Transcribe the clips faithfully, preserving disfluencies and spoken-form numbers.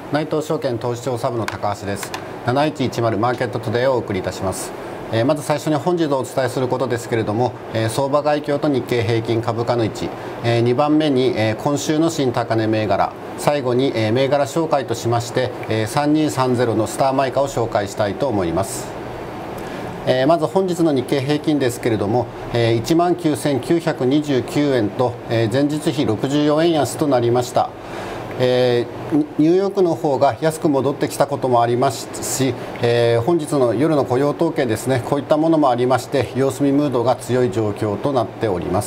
内藤証券投資調査部の高橋です。なないちいちまるマーケットトゥデイをお送りいたします。えー、まず最初に本日お伝えすることですけれども、えー、相場概況と日経平均株価の位置、えー、にばんめに、えー、今週の新高値銘柄、最後に、えー、銘柄紹介としまして、えー、さんにーさんぜろのスターマイカを紹介したいと思います。えー、まず本日の日経平均ですけれども、えー、いちまんきゅうせんきゅうひゃくにじゅうきゅうえんと、えー、前日比ろくじゅうよんえん安となりました。えー、ニューヨークの方が安く戻ってきたこともありますし、えー、本日の夜の雇用統計ですね、こういったものもありまして様子見ムードが強い状況となっております。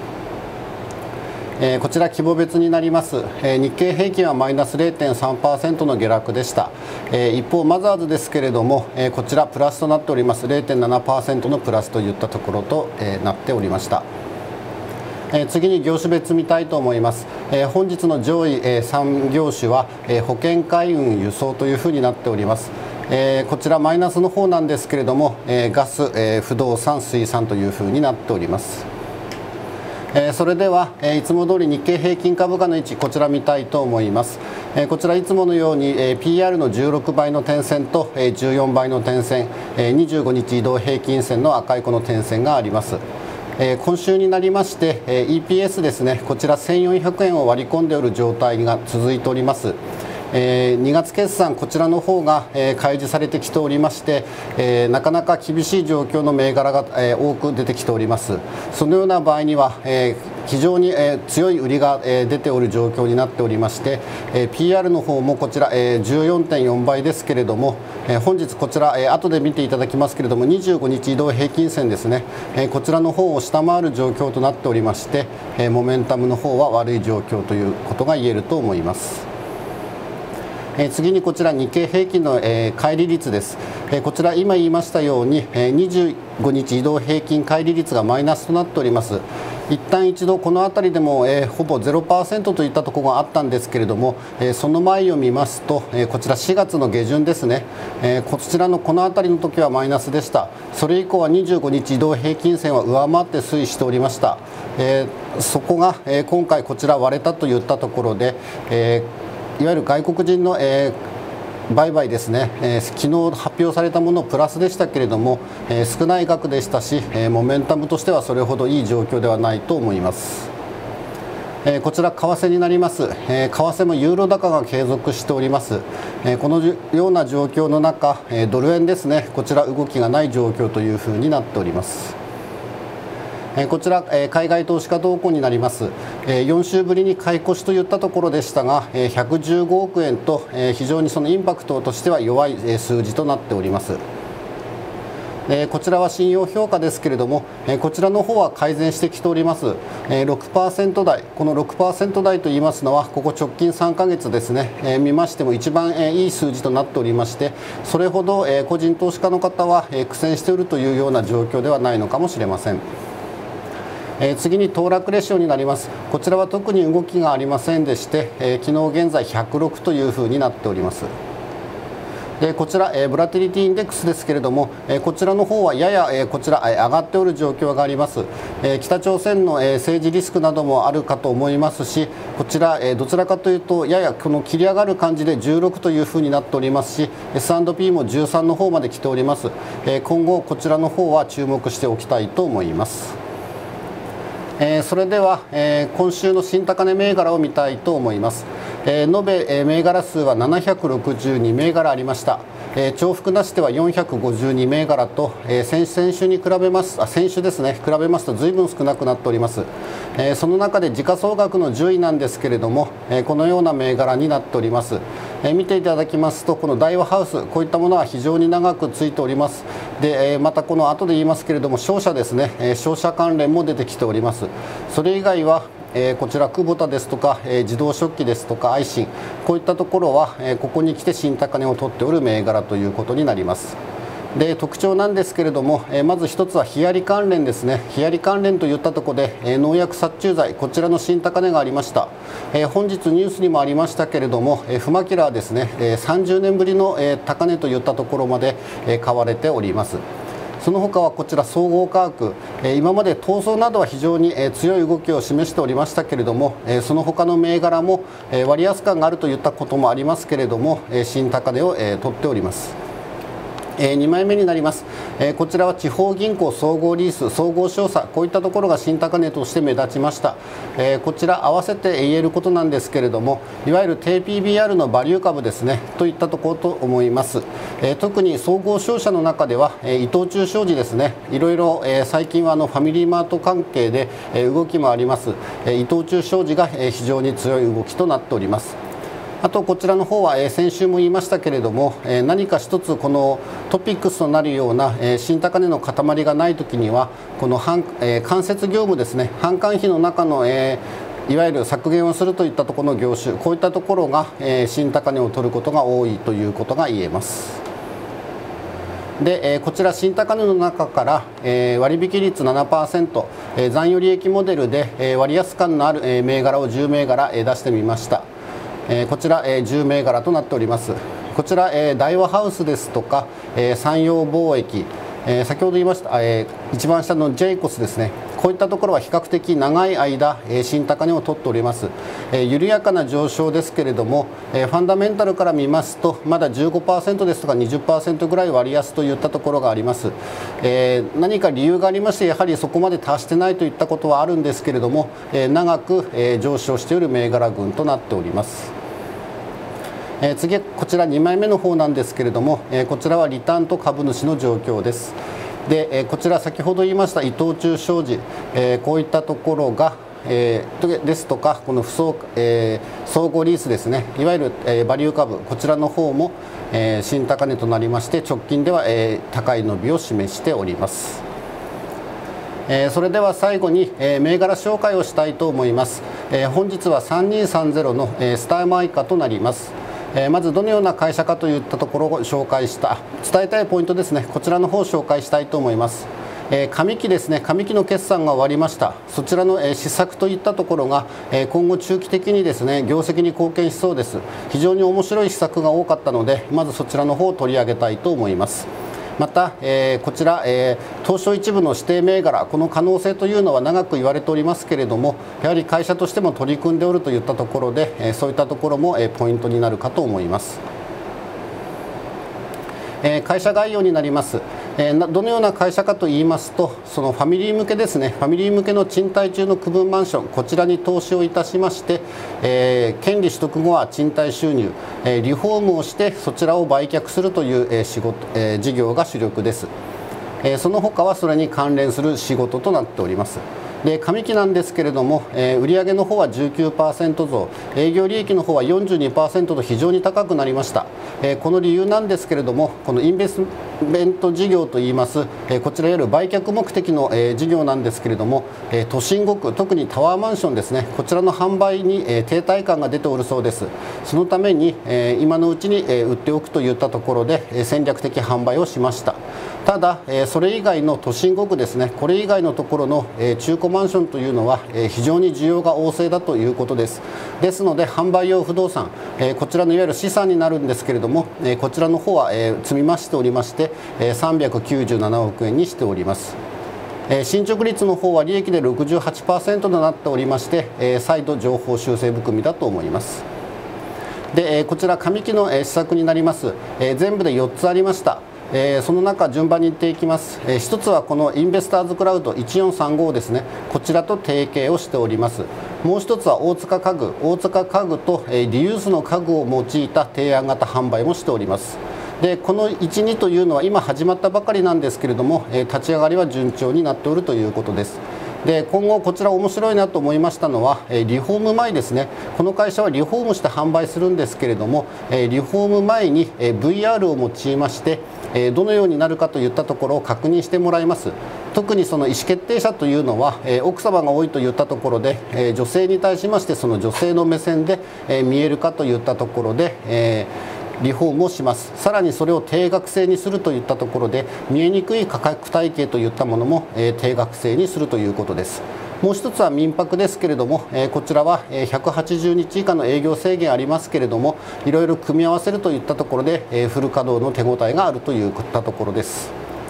えー、こちら規模別になります。えー、日経平均はマイナス れいてんさんパーセント の下落でした。えー、一方マザーズですけれども、えー、こちらプラスとなっております。 れいてんななパーセント のプラスといったところと、えー、なっておりました。え次に業種別見たいと思います。えー、本日の上位、えー、さん業種は、えー、保険海運輸送というふうになっております。えー、こちらマイナスの方なんですけれども、えー、ガス、えー、不動産、水産というふうになっております。えー、それでは、えー、いつも通り日経平均株価の位置、こちら見たいと思います。えー、こちらいつものように、えー、ピーアール のじゅうろくばいの点線と、えー、じゅうよんばいの点線、えー、にじゅうごにち移動平均線の赤いこの点線があります。えー、今週になりまして、えー、イーピーエス ですね、こちらせんよんひゃくえんを割り込んでおる状態が続いております。えー、にがつ決算、こちらの方が、えー、開示されてきておりまして、えー、なかなか厳しい状況の銘柄が、えー、多く出てきております。そのような場合には、えー非常に、えー、強い売りが、えー、出ておる状況になっておりまして、えー、ピーアール の方もこちら、えー、じゅうよんてんよんばいですけれども、えー、本日こちら、えー、後で見ていただきますけれどもにじゅうごにち移動平均線ですね、えー、こちらの方を下回る状況となっておりまして、えー、モメンタムの方は悪い状況ということが言えると思います。えー、次にこちら日経平均の、えー、乖離率です。えー、こちら今言いましたように、えー、にじゅうごにち移動平均乖離率がマイナスとなっております。一旦一度この辺りでも、えー、ほぼ ゼロパーセント といったところがあったんですけれども、えー、その前を見ますと、えー、こちらしがつの下旬ですね、えー、こちらのこの辺りの時はマイナスでした。それ以降はにじゅうごにち移動平均線は上回って推移しておりました。えー、そこが、えー、今回こちら割れたといったところで、えー、いわゆる外国人の、えー売買ですね、えー、昨日発表されたものプラスでしたけれども、えー、少ない額でしたし、えー、モメンタムとしてはそれほどいい状況ではないと思います。えー、こちら為替になります。えー、為替もユーロ高が継続しております。えー、このような状況の中、えー、ドル円ですね、こちら動きがない状況というふうになっております。こちら海外投資家動向になります。よんしゅうぶりに買い越しといったところでしたが、ひゃくじゅうごおくえんと非常にそのインパクトとしては弱い数字となっております。こちらは信用評価ですけれども、こちらの方は改善してきております。ろくパーセントだい、このろくパーセントだいといいますのはここ直近さんかげつですね、見ましても一番いい数字となっておりまして、それほど個人投資家の方は苦戦しているというような状況ではないのかもしれません。えー、次に騰落レシオになります。こちらは特に動きがありませんでして、えー、昨日現在ひゃくろくというふうになっております。でこちら、えー、ボラティリティインデックスですけれども、えー、こちらの方はやや、えー、こちら、えー、上がっておる状況があります。えー、北朝鮮の、えー、政治リスクなどもあるかと思いますし、こちら、えー、どちらかというとややこの切り上がる感じでじゅうろくというふうになっておりますし、 エスアンドピー もじゅうさんの方まで来ております。えー、今後こちらの方は注目しておきたいと思います。えー、それでは、えー、今週の新高値銘柄を見たいと思います。えー、延べ、えー、銘柄数はななひゃくろくじゅうに銘柄ありました。えー、重複なしではよんひゃくごじゅうに銘柄と、えー、先先週に比べますあ先週ですね比べますと随分少なくなっております。えー、その中で時価総額の順位なんですけれども、えー、このような銘柄になっております。えー、見ていただきますとこの大和ハウス、こういったものは非常に長くついております。で、えー、またこの後で言いますけれども商社ですね、えー、商社関連も出てきております。それ以外はえー、こちらクボタですとか、えー、自動食器ですとかアイシン、こういったところは、えー、ここに来て新高値を取っておる銘柄ということになります。で特徴なんですけれども、えー、まず一つはヒアリ関連ですね。ヒアリ関連といったところで、えー、農薬殺虫剤、こちらの新高値がありました。えー、本日ニュースにもありましたけれども、えー、フマキラーですね、えー、さんじゅうねんぶりの、えー、高値といったところまで、えー、買われております。 その他はこちら総合価格、今まで東証などは非常に強い動きを示しておりましたけれども、その他の銘柄も割安感があるといったこともありますけれども、新高値を取っております。にまいめになります。こちらは地方銀行、総合リース、総合商社、こういったところが新高値として目立ちました。こちら合わせて言えることなんですけれども、いわゆる低 ピービーアール のバリュー株ですねといったところと思います。特に総合商社の中では伊藤忠商事ですね、いろいろ最近はあのファミリーマート関係で動きもあります。伊藤忠商事が非常に強い動きとなっております。あとこちらの方は先週も言いましたけれども、何か一つこのトピックスとなるような新高値の塊がないときには、この間接業務ですね、販管費の中のいわゆる削減をするといったところの業種、こういったところが新高値を取ることが多いということが言えます。でこちら新高値の中から割引率 ななパーセント、残余利益モデルで割安感のある銘柄をじゅうめいがら出してみました。こちらじゅうめいがらとなっております。こちら大和ハウスですとか山陽貿易、先ほど言いました一番下のジェイコスですね、こういったところは比較的長い間新高値を取っております。緩やかな上昇ですけれども、ファンダメンタルから見ますとまだ じゅうごパーセント ですとか にじゅっパーセント ぐらい割安といったところがあります。何か理由がありまして、やはりそこまで達してないといったことはあるんですけれども、長く上昇している銘柄群となっております。次こちらにまいめの方なんですけれども、こちらはリターンと株主の状況です。でこちら先ほど言いました伊藤忠商事、こういったところがですとか、この不総、えー、総合リースですね、いわゆる、えー、バリュー株、こちらの方も、えー、新高値となりまして、直近では、えー、高い伸びを示しております。えー、それでは最後に、えー、銘柄紹介をしたいと思います。えー、本日はさんにーさんゼロの、えー、スターマイカとなります。まずどのような会社かといったところを紹介した、伝えたいポイントですね、こちらの方を紹介したいと思います。上期ですね、上期の決算が終わりました。そちらの施策といったところが今後中期的にですね業績に貢献しそうです。非常に面白い施策が多かったので、まずそちらの方を取り上げたいと思います。また、えー、こちら、えー、東証一部の指定銘柄、この可能性というのは長く言われておりますけれども、やはり会社としても取り組んでおるといったところで、えー、そういったところも、えー、ポイントになるかと思います。えー、会社概要になります。えー、どのような会社かといいますと、そのファミリー向けですね、ファミリー向けの賃貸中の区分マンション、こちらに投資をいたしまして、えー、権利取得後は賃貸収入、えー、リフォームをしてそちらを売却するという、えー、仕事、えー、事業が主力です。えー、その他はそれに関連する仕事となっております。で上期なんですけれども、えー、売上の方は じゅうきゅうパーセント 増、営業利益の方は よんじゅうにパーセント と非常に高くなりました。えー、この理由なんですけれども、このインベスメント事業といいます、えー、こちらいわゆる売却目的の、えー、事業なんですけれども、えー、都心ごく特にタワーマンションですね、こちらの販売に、えー、停滞感が出ておるそうです。そのために、えー、今のうちに、えー、売っておくといったところで、えー、戦略的販売をしました。ただ、えー、それ以外の都心ごくですね、これ以外のところの、えー、中古マンションというのは、えー、非常に需要が旺盛だということです。ですので販売用不動産、えー、こちらのいわゆる資産になるんですけれども、えー、こちらの方は、えー、積み増しておりまして、えー、さんびゃくきゅうじゅうななおくえんにしております。えー、進捗率の方は利益で ろくじゅうはちパーセント となっておりまして、えー、再度情報修正含みだと思います。で、えー、こちら上期の、えー、施策になります。えー、全部でよっつありました。えー、その中順番に言っていきます。えー、一つはこのインベスターズクラウドいちよんさんごですね、こちらと提携をしております。もう一つは大塚家具、大塚家具と、えー、リユースの家具を用いた提案型販売もしております。でこのいち、にというのは今始まったばかりなんですけれども、えー、立ち上がりは順調になっておるということです。で今後こちら面白いなと思いましたのは、えー、リフォーム前ですね、この会社はリフォームして販売するんですけれども、えー、リフォーム前に、えー、ブイアール を用いまして、えー、どのようになるかといったところを確認してもらいます。特にその意思決定者というのは、えー、奥様が多いといったところで、えー、女性に対しましてその女性の目線で、えー、見えるかといったところで、えーリフォームをします。さらにそれを定額制にするといったところで、見えにくい価格体系といったものも、えー、定額制にするということです。もう一つは民泊ですけれども、えー、こちらはひゃくはちじゅうにち以下の営業制限ありますけれども、いろいろ組み合わせるといったところで、えー、フル稼働の手応えがあるといったところです。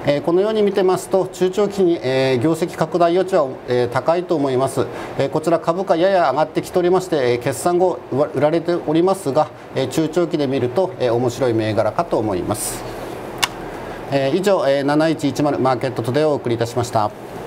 えー、このように見てますと中長期に、えー、業績拡大余地は、えー、高いと思います。えー、こちら株価やや上がってきておりまして、えー、決算後売られておりますが、えー、中長期で見ると、えー、面白い銘柄かと思います。えー、以上、えー、なないちいちまるマーケットトゥデイをお送りいたしました。